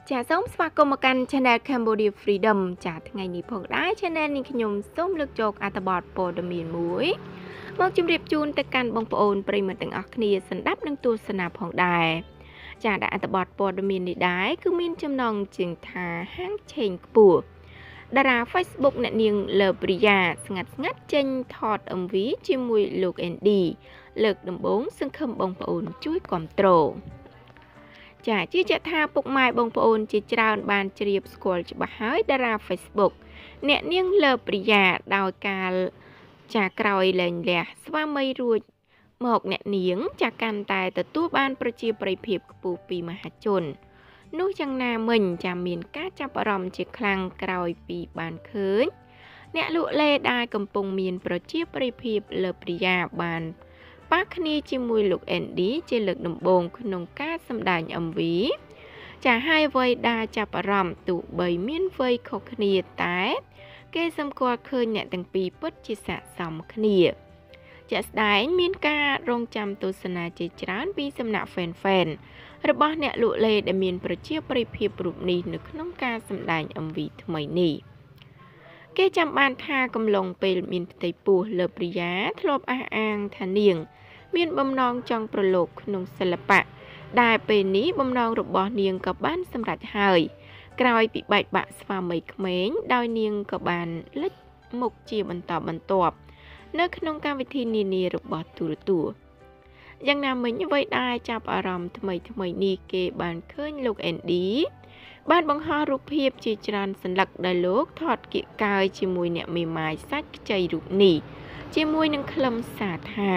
Chả sống spa công một căn channel Cambodia Freedom chả ngày ní phong đái channel ní nhung sống lực chọc Atabot bò đầm miền muối mong chim riệp chun tới căn bông ôn bơi mình từng óc nia sân đắp nâng tua sân nạp phong đài chả đã Atabot bò đầm miền ní đái cứ miên châm nòng chừng thà hang chênh bùa đà ra Facebook nè niềng lờ bria ngắt chênh thọt âm ví chim mùi lục Andy lực đầm bốn sân khâm bông ôn chuối control chả chứ chả tha bục mai bông ôn chỉ tràn bàn chìa scroll cho bà hỏi đà ra Facebook nè niêng lờ bria đào cà chả còi lên lẹ xóa mây ruột một nè niếng chả can tài từ tu banประជាប្រិយភាពខ្ពស់ពីមហាជននោះយ៉ាងណាមិញចាមានការចាប់អារម្មណ៍ជាខ្លាំងក្រោយពីបានឃើញអ្នកលក់លេដែលកំពុងមានប្រជាប្រិយភាពលើព្រិយាបានប៉ះគ្នាជាមួយលោក Andy ជាលើកដំបូងក្នុងការសម្ដែង MV ចាហើយអ្វីដែលចាប់អារម្មណ៍ទោះបីមានវ័យខុសគ្នាតែគេសម្គាល់ឃើញអ្នកទាំងពីរពិតជាស័ក្តិសមគ្នាជាក់ស្ដែងមានការរងចាំទស្សនាជាច្រើនពីសំណាក់ fan របស់អ្នកលក់លេដែលមានប្រជាប្រិយភាពរូបនេះនៅក្នុងការសម្ដែង MV ថ្មីនេះគេចាំបានថាកំឡុងពេលមានផ្ទៃពោះលើព្រិយាធ្លាប់អះអាងថានាងមានបំណងចង់ប្រឡូកក្នុងសិល្បៈដែលពេលនេះបំណងរបស់នាងក៏បានសម្រេចហើយក្រោយពីបែកបាក់ស្វាមីក្មេងដោយនាងក៏បានលេចមុខជាបន្តបន្ទាប់នៅក្នុងកម្មវិធីនានារបស់ទូរទស្សន៍យ៉ាងណាមិញអ្វីដែលចាប់អារម្មណ៍ថ្មីនេះគេបានឃើញលោក Andy បានបង្ហោះរូបភាពជាច្រើនសន្លឹកដែលលោកថតគៀកកាយជាមួយអ្នកមេម៉ាយសាច់ខ្ចីរូបនេះជាមួយនឹងខ្លឹមសារថា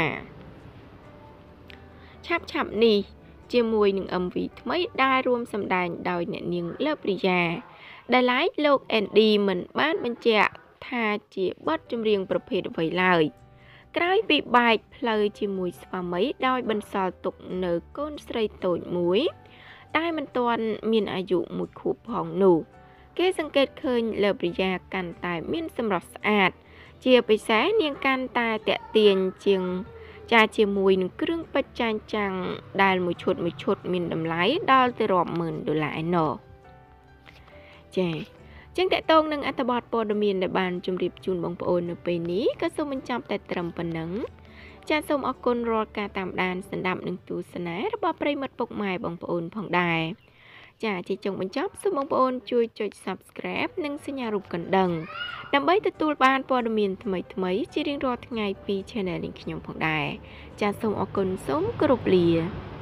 ឆាប់នេះជាមួយនឹង MV ថ្មីដែលរួមសម្ដែងដោយអ្នកនាងលើព្រិយាដែលឡែកលោក Andy មិនបានបញ្ជាក់ថាជាបទចម្រៀងប្រភេទអ្វីឡើយក្រោយពីបែកផ្លូវជាមួយស្វាមីដោយបន្សល់ទុកនៅកូនស្រីតូចមួយដែលមិនទាន់មានអាយុ1ខួបផងនោះគេសង្កេតឃើញលើព្រិយាកាន់តែមានសម្រស់ស្អាតជាពិសេសនាងកាន់តែតាក់ទាញជាងចាជាមួយនឹងគ្រឿងពេជ្រចាញ់ចាំងដែលមួយឈុតមានតម្លៃដល់ទៅរាប់ម៉ឺនដុល្លារឯណោះចាចឹងតកតងនឹងអត្ថបទព័ត៌មានដែលបានជម្រាបជូនបងប្អូននៅពេលនេះក៏សូមបញ្ចប់តែត្រឹមប៉ុណ្ណឹងចាសសូមអរគុណរាល់ការតាមដានស្ដាប់និងទស្សនារបស់ប្រិយមិត្តពុកម៉ែបងប្អូនផងដែរចាជាចុងបញ្ចប់សូមបងប្អូនជួយចុច Subscribe និងសញ្ញារូបកណ្ដឹងដើម្បីទទួលបានព័ត៌មានថ្មីជារៀងរាល់ថ្ងៃពី Channel នេះខ្ញុំផងដែរចាសសូមអរគុណសូមគោរពលា